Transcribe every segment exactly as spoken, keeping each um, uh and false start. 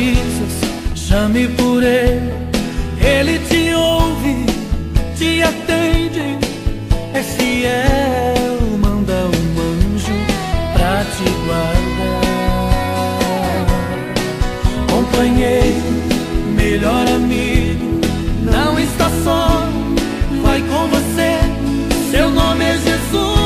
precisas, chame por ele. Ele te ouve, te atende, é fiel, manda um anjo pra te guardar. Companheiro, melhor amigo, não está só, vai com você, seu nome é Jesus.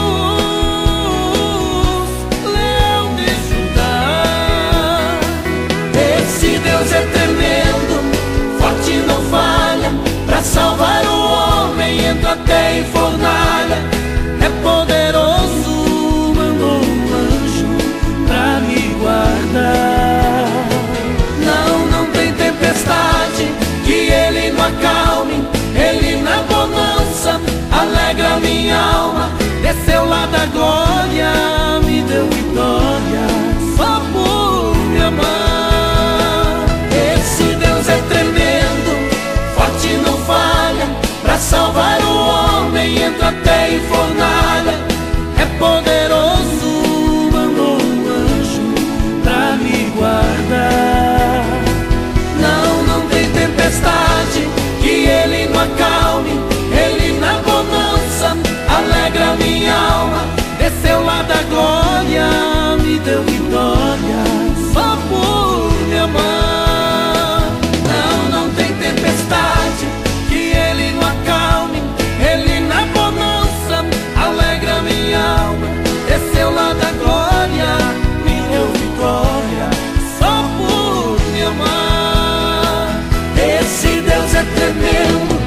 Leão de Judá. Esse Deus é tremendo, forte não falha, pra salvar o homem entra até em fornalha. É poderoso, mandou um anjo pra me guardar. Não, não tem tempestade que ele não acalme, ele na bonança alegra minha alma. Desceu lá da glória, me deu vitória, só por me amar. Esse Deus é tremendo, forte não falha, pra salvar o homem entra até em fornalha. É poderoso, mandou um anjo pra me guardar. Não, não tem tempestade que ele não acalme, ele na bonança alegra minha alma. Desceu lá da glória, me deu vitória, só por me amar. Não, não tem tempestade que ele não acalme, ele na bonança alegra minha alma. Desceu lá da glória, me deu vitória, só por me amar. Esse Deus é tremendo.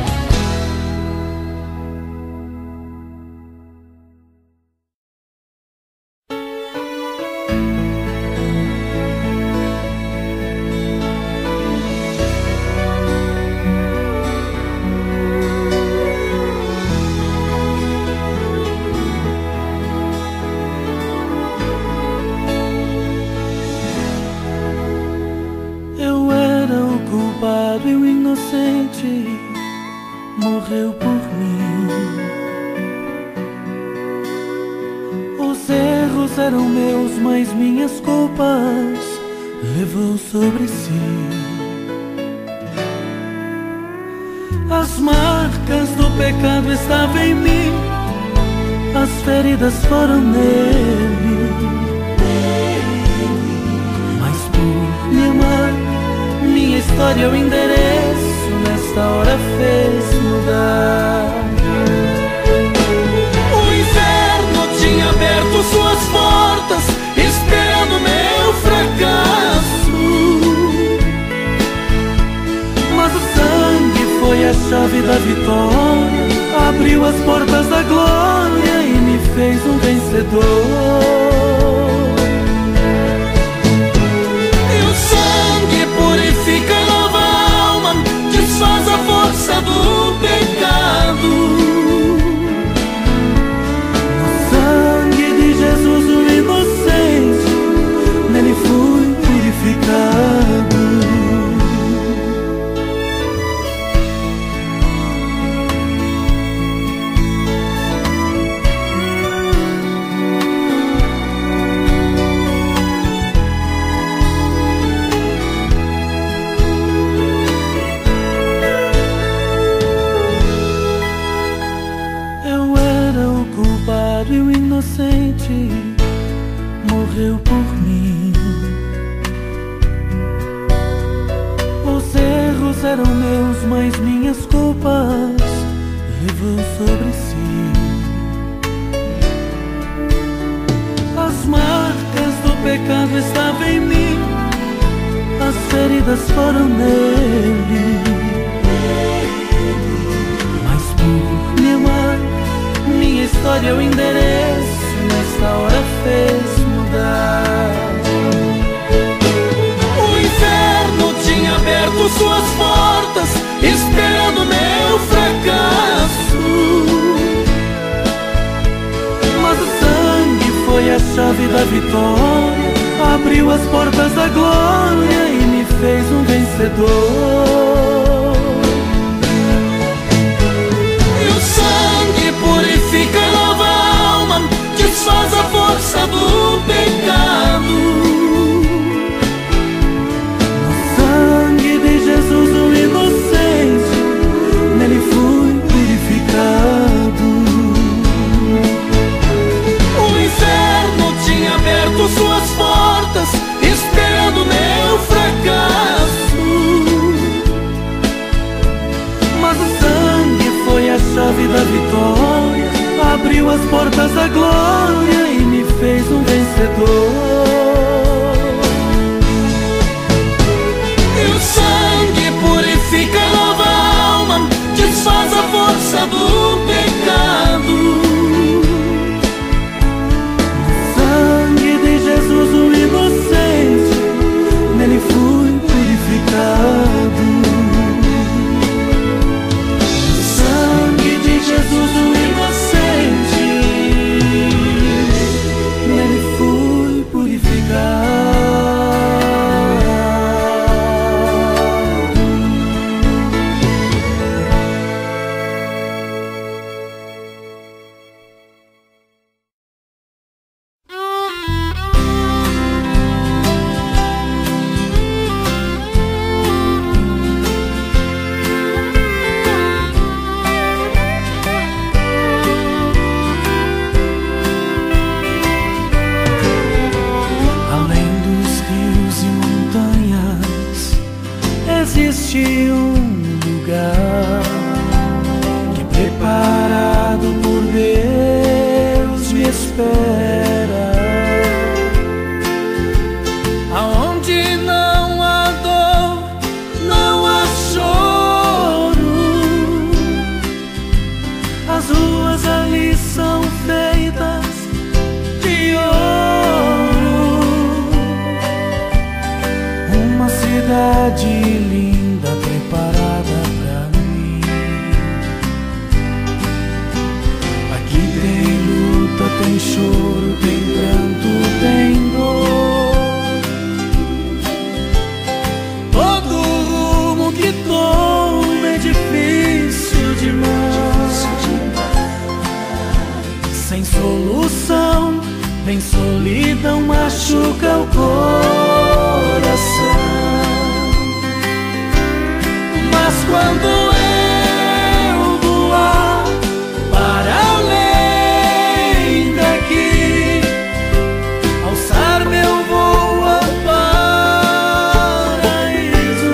Eu era o culpado e o inocente, morreu por mim. Os erros eram meus, mas minhas culpas levou sobre si. As marcas do pecado estavam em mim, as feridas foram nele. Mas por me amar, minha história, o endereço nesta hora fez mudar. O inferno tinha aberto suas portas, esperando meu fracasso. Mas o sangue foi a chave da vitória, abriu as portas da glória e me fez um vencedor. Purifica a nova alma, desfaz a força do pecado. No sangue de Jesus o inocente, nele fui purificado. E o inocente morreu por mim. Os erros eram meus, mas minhas culpas levou sobre si. As marcas do pecado estavam em mim, as feridas foram nele. Mas por me amar, minha história, o endereço nesta hora fez mudar. O inferno tinha aberto suas portas, esperando meu fracasso. Mas o sangue foi a chave da vitória, abriu as portas da glória e me fez um vencedor. E o sangue purifica a nova alma, desfaz a força do pecado. No existe um lugar que preparado por Deus me espera, aonde não há dor, não há choro. As ruas ali são feitas de ouro, uma cidade linda preparada pra mim. Aqui tem luta, tem choro, tem pranto, tem dor. Todo rumo que tomo é difícil demais, sem solução, vem solidão, machuca o coração. Mas quando eu voar para além daqui, alçar meu voo ao paraíso,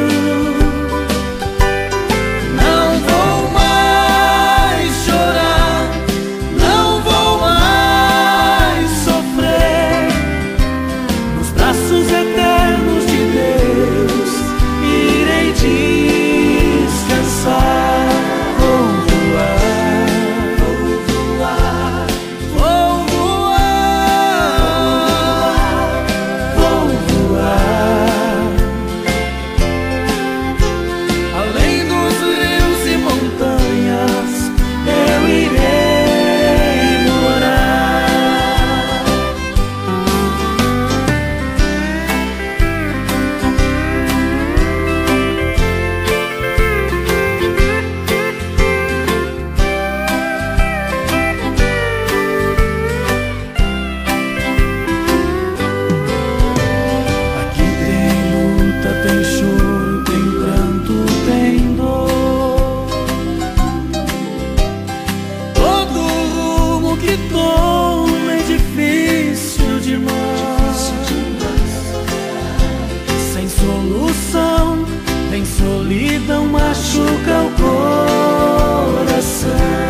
não vou mais chorar, não vou mais sofrer. Nos braços eternos de Deus irei descansar. Vou voar, vou voar, vou voar, vou voar, além dos rios e montanhas eu irei morar. Aqui tem luta, tem choro, tem pranto, tem dor. Todo rumo que tomo é difícil demais, sem solução, vem solidão, machuca o coração.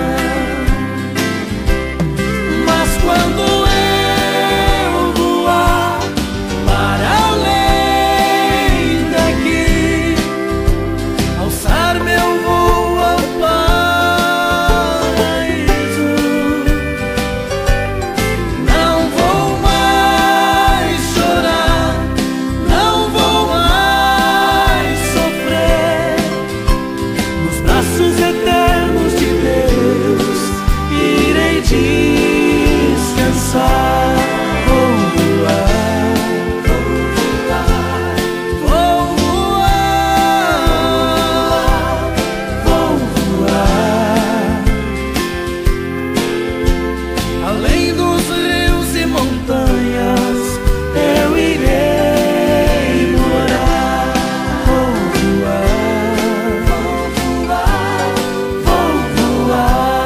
Mas quando eu voar para além daqui, alçar meu voo ao paraíso, não vou mais chorar, não vou mais sofrer. Nos braços eternos de Deus irei descansar. Vou voar, vou voar, vou voar, além dos rios e montanhas eu irei morar. Vou voar, vou voar, vou voar.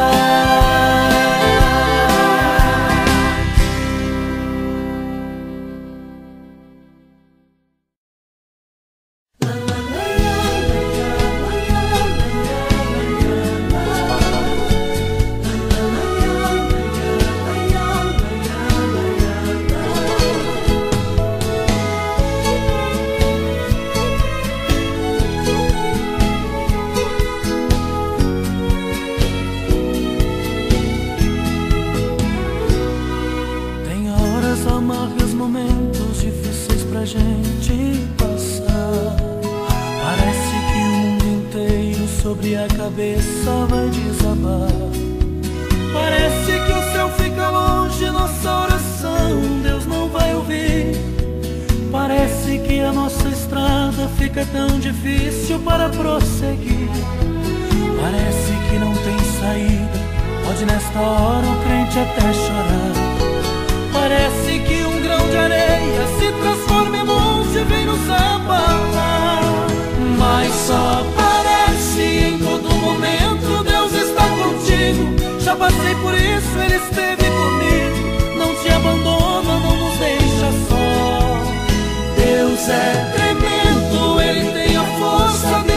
Tem horas amargas, momentos difíceis pra gente passar. Parece que o mundo inteiro sobre a cabeça vai desabar. Parece que o céu fica longe, nossa oração Deus não vai ouvir. Parece que a nossa estrada fica tão difícil para prosseguir. Parece que não tem saída, pode nesta hora o crente até chorar. Parece que um grão de areia se transforma em monte e vem nos abalar. Mas só parece, em todo momento Deus está contigo. Já passei por isso, Ele esteve comigo. Não te abandona, não nos deixa só. Deus é tremendo, Ele tem a força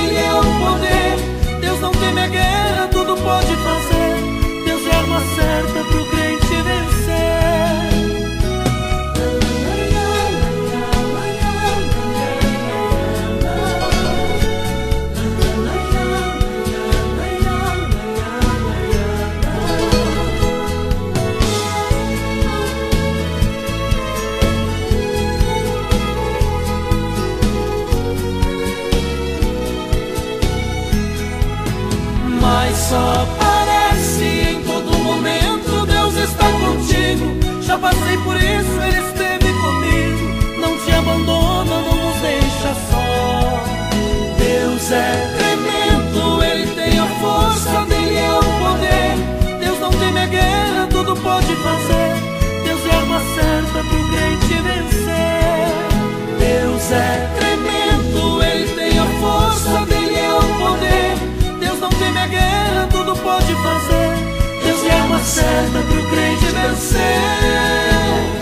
só parece, em todo momento Deus está contigo. Já passei por isso, Ele esteve comigo. Não te abandona, não nos deixa só. Deus é tremendo, Ele tem a força, dele é o poder. Deus não teme a guerra, tudo pode fazer. Deus é a arma certa pro crente vencer. Deus é tremendo, Ele tem a força, dele é o poder. Deus não teme a guerra, tudo pode fazer. Deus é a arma certa pro crente vencer.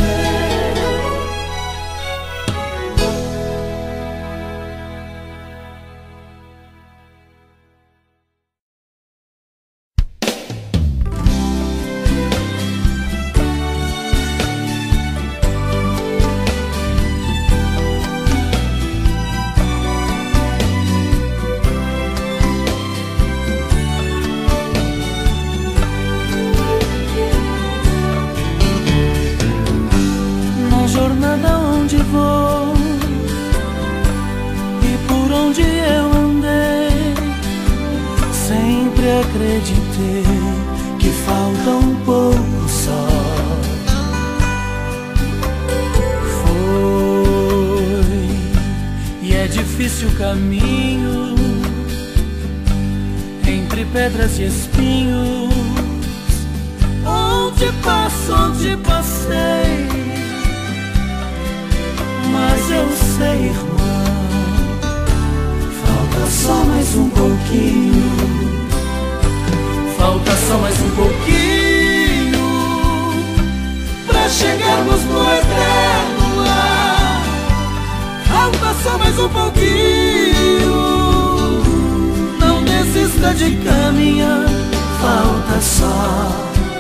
Acreditei que falta um pouco só. Foi, e é difícil o caminho entre pedras e espinhos. Onde passo, onde passei, mas eu sei, irmã, falta só mais um pouquinho. Falta só mais um pouquinho pra chegarmos no eterno lar. Falta só mais um pouquinho. Não desista de caminhar. Falta só,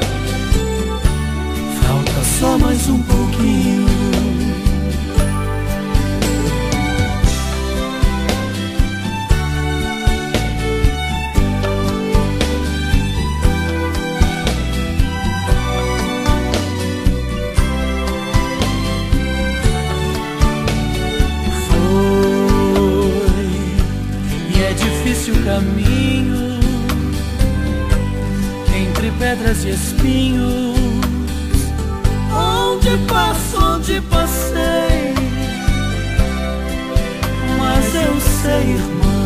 falta só mais um pouquinho. O caminho entre pedras e espinhos. Onde passo, onde passei, mas eu sei, irmã,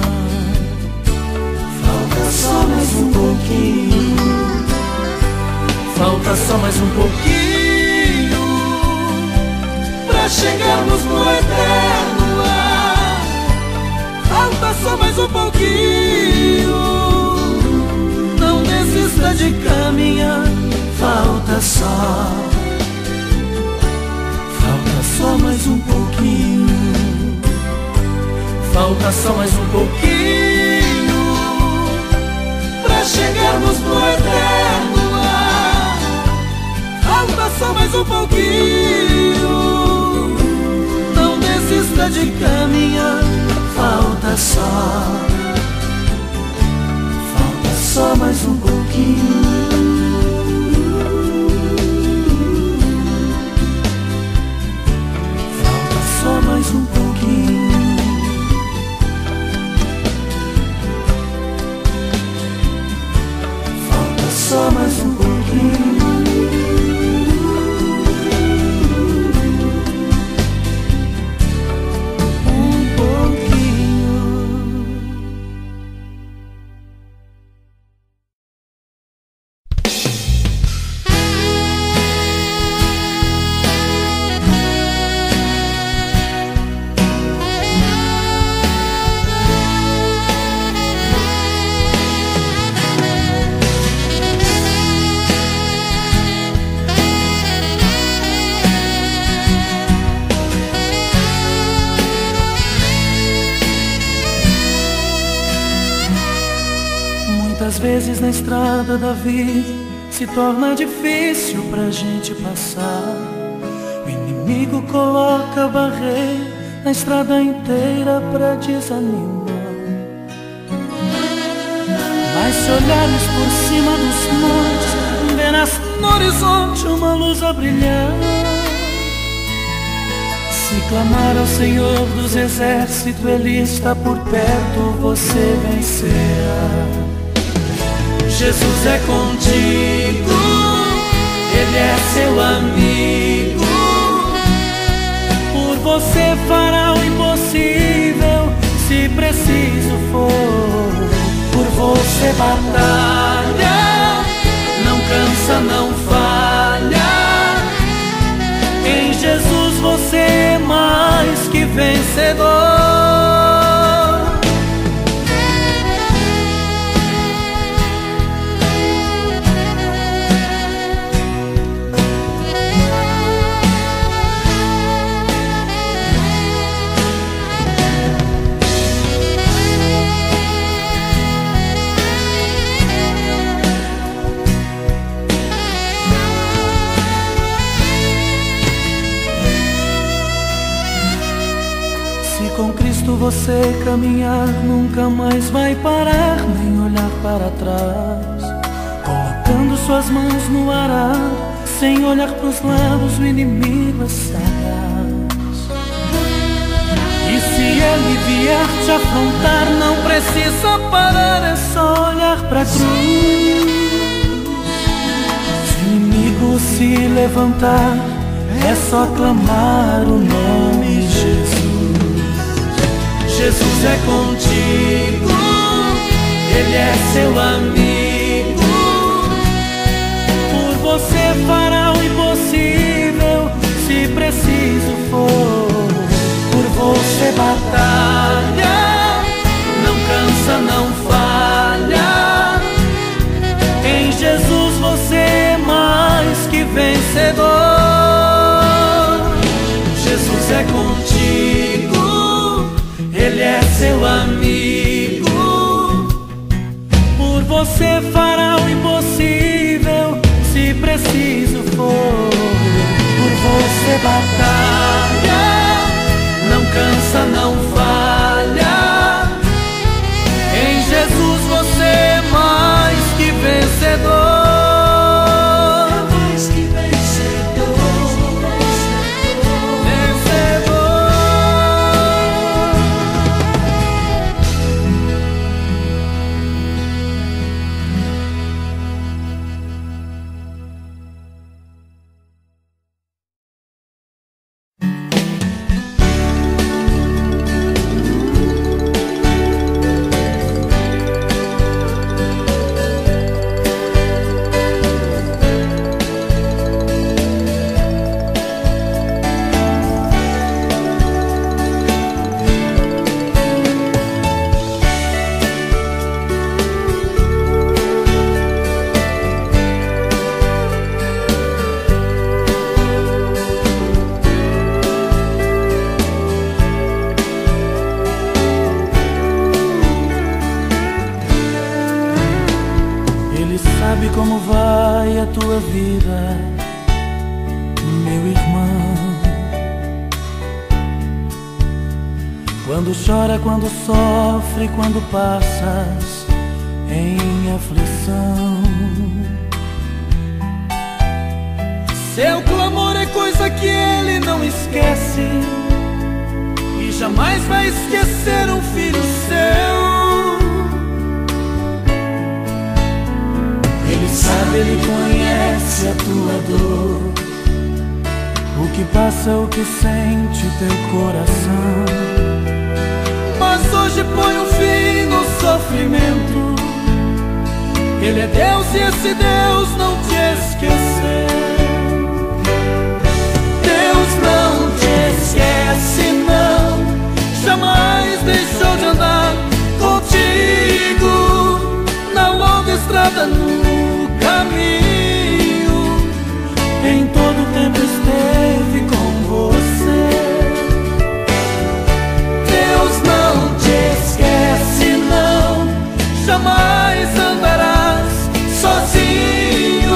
falta só mais um pouquinho. Falta só mais um pouquinho pra chegarmos no eterno lar. Falta só mais um pouquinho. Não desista de caminhar. Falta só, falta só mais um pouquinho. Falta só mais um pouquinho pra chegarmos no eterno lar. Falta só mais um pouquinho. Não desista de caminhar. Falta só, falta só mais um pouquinho. Falta só mais um pouquinho. Falta só mais um pouquinho. Muitas vezes na estrada da vida se torna difícil pra gente passar. O inimigo coloca barreira na estrada inteira pra desanimar. Mas se olharmos por cima dos montes, verás no horizonte uma luz a brilhar. Se clamar ao Senhor dos exércitos, Ele está por perto, você vencerá. Jesus é contigo, Ele é seu amigo. Por você fará o impossível, se preciso for. Por você batalha, não cansa, não falha. Em Jesus você é mais que vencedor. Com Cristo você caminhar, nunca mais vai parar, nem olhar para trás. Colocando suas mãos no arado, sem olhar pros lados, o inimigo é sagaz. E se ele vier te afrontar, não precisa parar, é só olhar pra cruz. Se o inimigo se levantar, é só clamar o nome de Jesus. Jesus é contigo, Ele é seu amigo. Por você fará o impossível, se preciso for. Por você batalha, não cansa, não falha. Em Jesus você é mais que vencedor. Jesus é contigo, Ele é seu amigo. Por você fará o impossível, se preciso for. Por você batalha, não cansa, não falha. Em Jesus você é mais que vencedor. Como vai a tua vida, meu irmão? Quando chora, quando sofre, quando passas em aflição. Seu clamor é coisa que Ele não esquece, e jamais vai esquecer um filho seu. Ele sabe, Ele conhece a tua dor, o que passa, o que sente teu coração. Mas hoje põe um fim no sofrimento. Ele é Deus e esse Deus não te esqueceu. Deus não te esquece, não, jamais deixou de andar contigo na longa estrada, no caminho. Em todo tempo esteve com você. Deus não te esquece, não, jamais andarás sozinho.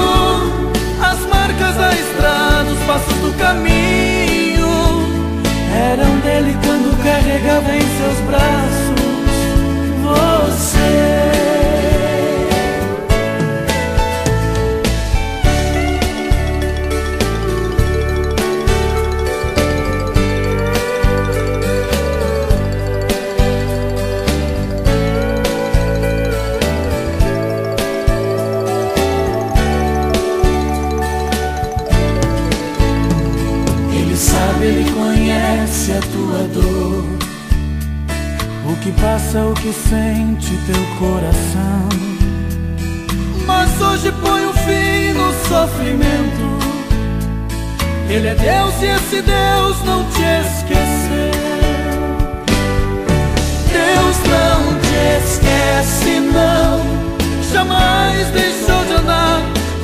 expressa o que sente teu coração. Mas hoje põe um fim no sofrimento. Ele é Deus e esse Deus não te esqueceu. Deus não te esquece, não. Jamais deixou de andar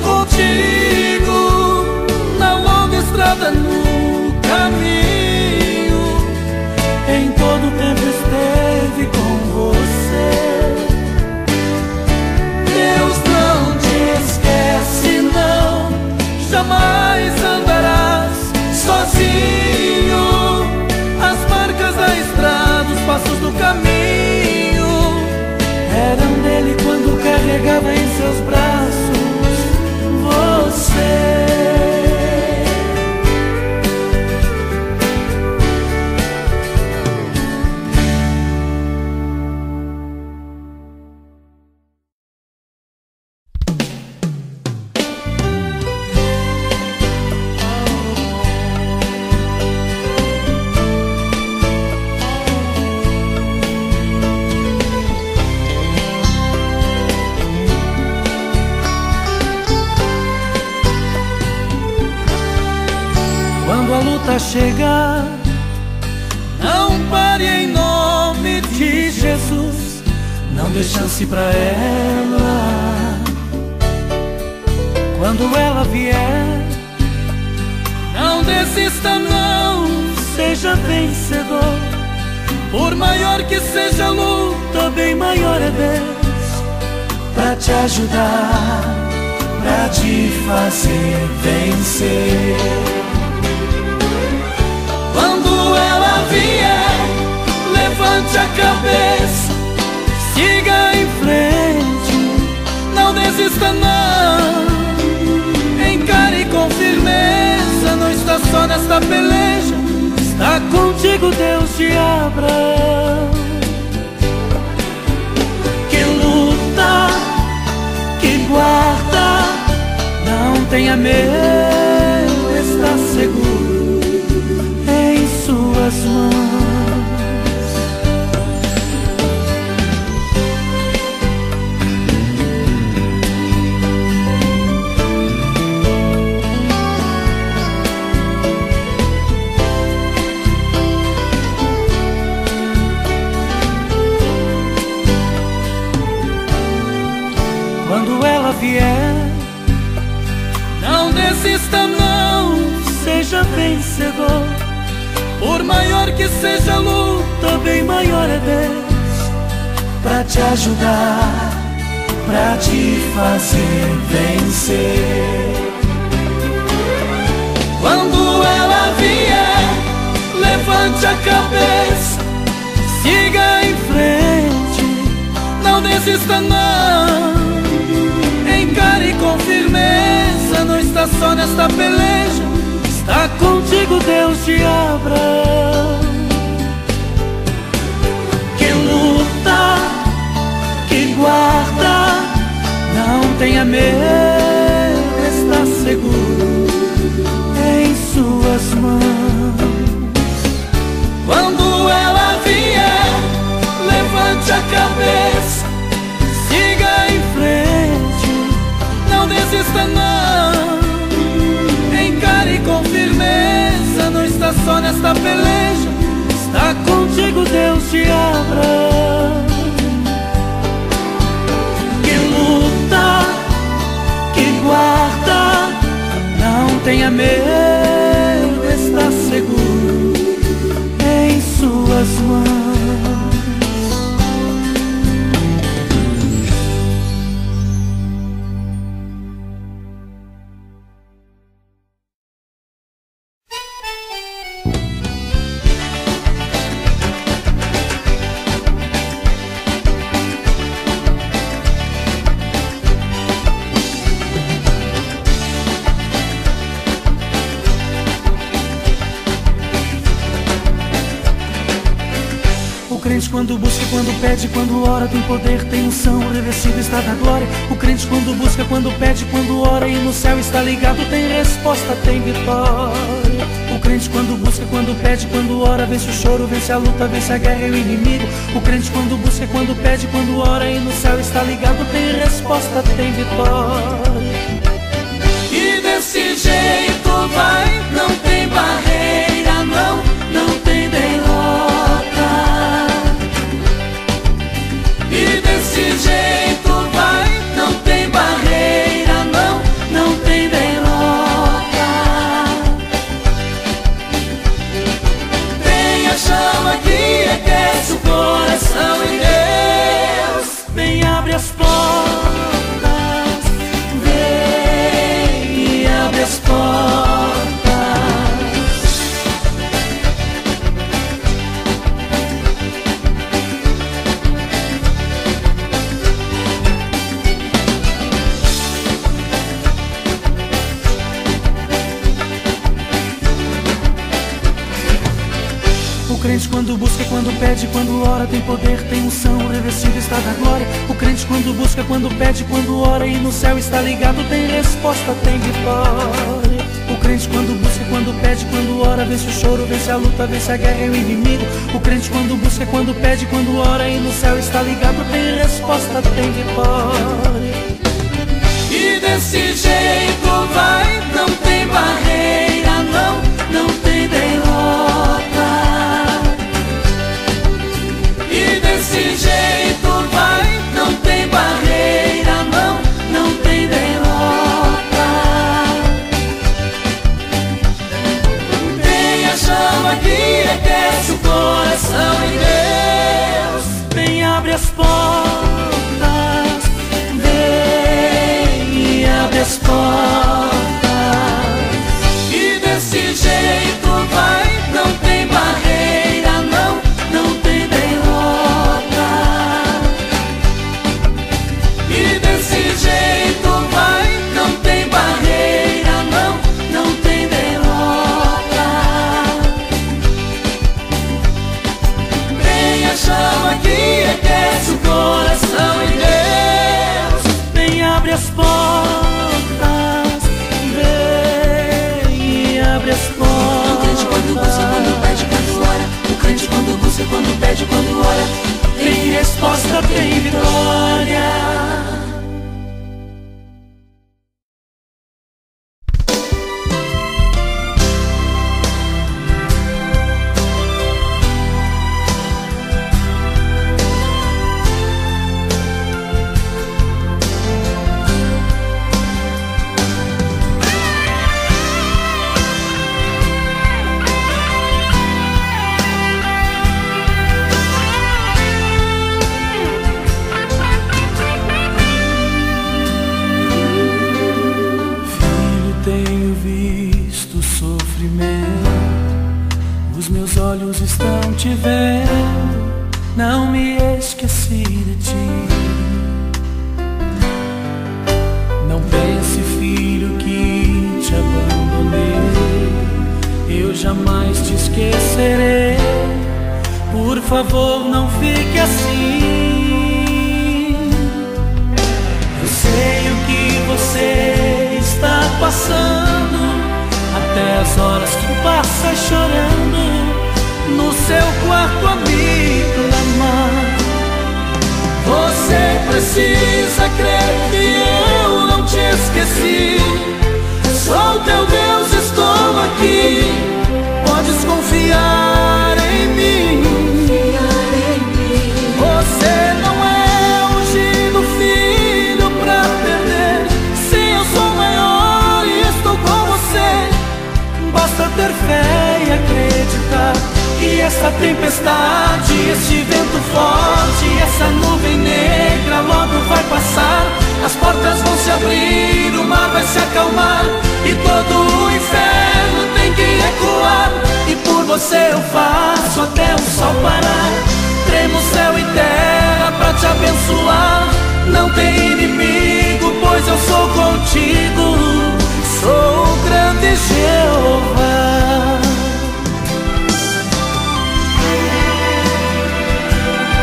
contigo na longa estrada, no caminho. Em todo tempo esteve com você. Deus não te esquece, não. Jamais andarás sozinho. As marcas da estrada, os passos do caminho eram dele quando carregava em seus braços você. Quando a luta chegar, não pare em nome de Jesus. não dê chance pra ela. Quando ela vier, não desista, não. seja vencedor. Por maior que seja a luta, Bem maior é Deus pra te ajudar, pra te fazer vencer. quando ela vier, levante a cabeça, siga em frente, não desista não. Encare com firmeza, não está só nesta peleja, Está contigo Deus de Abraão. que luta, Que guarda, não tenha medo, está seguro em suas mãos. Quando ela vier, não desista não. seja vencedor. Por maior que seja a luta, Bem maior é Deus pra te ajudar, pra te fazer vencer. quando ela vier, levante a cabeça, siga em frente, não desista não. Encare com firmeza, não está só nesta peleja, Está contigo Deus de Abraão. que luta, Que guarda, não tenha medo, está seguro em suas mãos. quando ela vier, levante a cabeça, siga em frente, não desista não. Encare com firmeza, não está só nesta peleja, Está contigo Deus de Abraão. que luta, Que guarda, não tenha medo, está seguro em suas mãos. quando busca, quando pede, quando ora, tem poder, tem unção, revestido está da glória. O crente quando busca, quando pede, quando ora, e no céu está ligado, tem resposta, tem vitória. O crente quando busca, quando pede, quando ora, vence o choro, vence a luta, vence a guerra e o inimigo. O crente quando busca, quando pede, quando ora, e no céu está ligado, tem resposta, tem vitória. E desse jeito vai, não tem barreira, não, não tem derrota. E desse jeito vai, não tem barreira, não, não tem derrota. Tem a chama que aquece o coração em Deus. Vem, abre as portas, Vem, abre as portas. O crente quando busca, quando pede, quando ora, tem poder, tem unção, revestido está da glória. O crente quando busca, quando pede, quando ora, e no céu está ligado, tem resposta, tem vitória. O crente quando busca, quando pede, quando ora, vence o choro, vence a luta, vence a guerra e o inimigo. O crente quando busca, quando pede, quando ora, e no céu está ligado, tem resposta, tem vitória. E desse jeito vai, não tem barreira, não, não tem derrota. E desse jeito vai, não tem barreira, não, não tem derrota. Tem a chama que aquece o coração em Deus. Vem, abre as portas, Vem, abre as portas. E desse jeito vai, não tem barreira, não, não tem derrota. E desse jeito vai, não tem barreira, não, não tem derrota. Tem a chama que aquece o coração em Deus. vem, abre as portas, vem, abre as portas. O crente quando busca, quando pede, quando ora, o crente quando busca, quando pede, quando ora, Tem resposta, tem vitória. Os meus olhos estão te vendo, não me esqueci de ti. Não pense, filho, que te abandonei, eu jamais te esquecerei. Por favor, não fique assim. Eu sei o que você está passando, até as horas que passa chorando no seu quarto a me clamar. Você precisa crer que eu não te esqueci. Sou teu Deus, estou aqui. Podes confiar em mim. Você não é ungido filho pra perder. Sim, eu sou maior e estou com você. Basta ter fé e acreditar que essa tempestade, esse vento forte, essa nuvem negra logo vai passar. As portas vão se abrir, o mar vai se acalmar e todo o inferno tem que recuar. E por você eu faço até o sol parar. Tremo céu e terra pra te abençoar. Não tem inimigo, pois eu sou contigo. Sou o grande Jeová.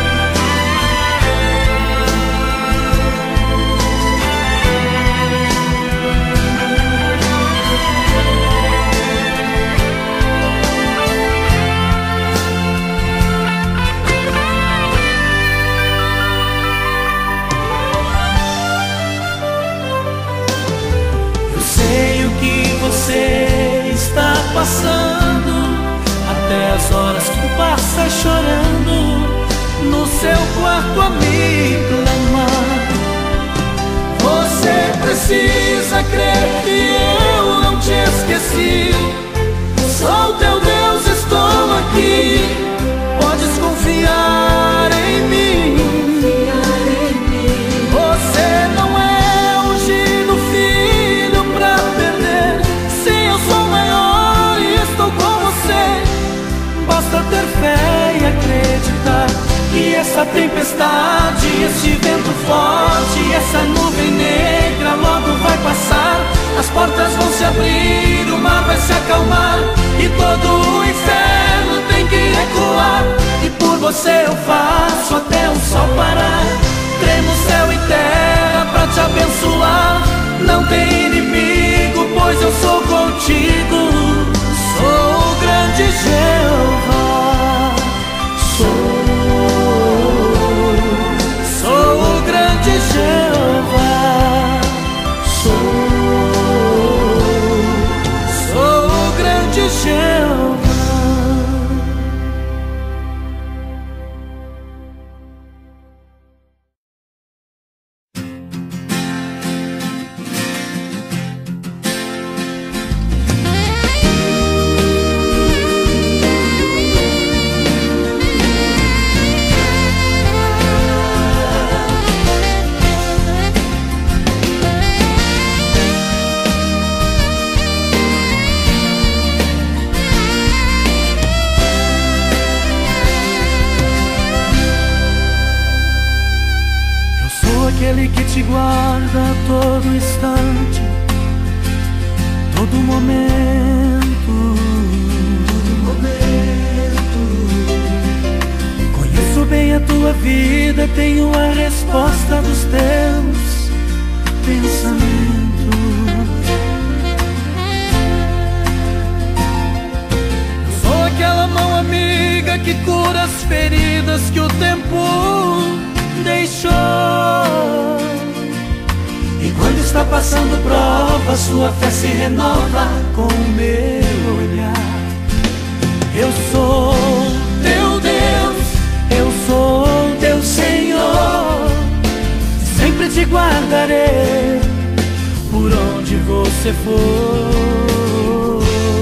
até as horas que passa chorando no seu quarto a me clamar. Você precisa crer que eu não te esqueci. Sou teu Deus, estou aqui. Podes confiar em mim. Você não é ungido filho pra perder. Sim, eu sou maior e estou com você. Basta ter fé e acreditar que essa tempestade, esse vento forte, essa nuvem negra logo vai passar. As portas vão se abrir, o mar vai se acalmar e todo o inferno tem que recuar. E por você eu faço até o sol parar. Tremo céu e terra pra te abençoar. Não tem inimigo, pois eu sou contigo. Sou o grande Jeová. Sou Sou o grande Jeová. Sou Sou o grande Jeová. Aquele que te guarda a todo instante, todo momento, todo momento. Conheço bem a tua vida, tenho a resposta dos teus pensamentos. Eu sou aquela mão amiga que cura as feridas que o tempo deixou. E quando está passando prova, sua fé se renova com o meu olhar. Eu sou teu Deus, eu sou teu Senhor. Sempre te guardarei por onde você for.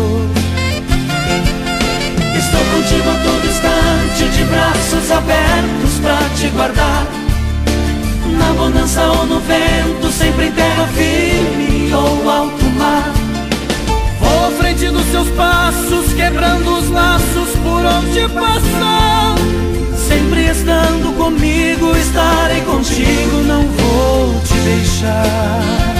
Estou contigo a todo instante, de braços abertos pra te guardar. Na bonança ou no vento, sempre em terra firme ou alto mar. Vou à frente dos seus passos, quebrando os laços por onde passar. Sempre estando comigo, estarei contigo, não vou te deixar.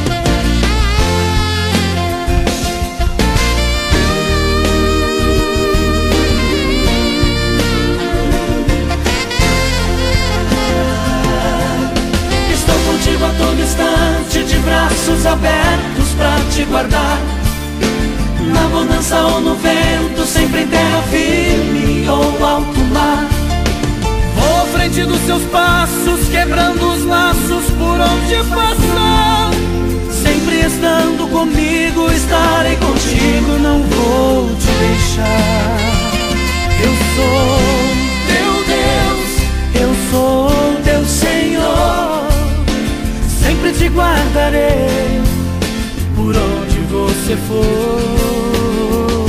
A todo instante, de braços abertos pra te guardar. Na bonança ou no vento, sempre em terra firme ou alto mar. Vou à frente dos seus passos, quebrando os laços por onde passar. Sempre estando comigo, estarei contigo, não vou te deixar. Eu sou teu Deus, eu sou teu Senhor. Sempre te guardarei por onde você for.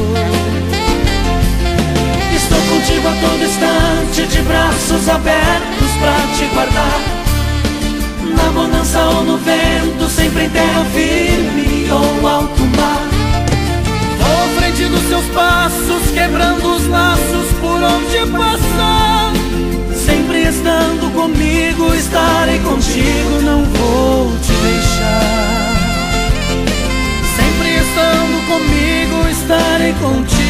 Estou contigo a todo instante, de braços abertos pra te guardar. Na bonança ou no vento, sempre em terra firme ou alto mar. Vou à frente dos seus passos, quebrando os laços por onde passar. Sempre estando comigo, estarei contigo, não vou te deixar. Sempre estando comigo, estarei contigo.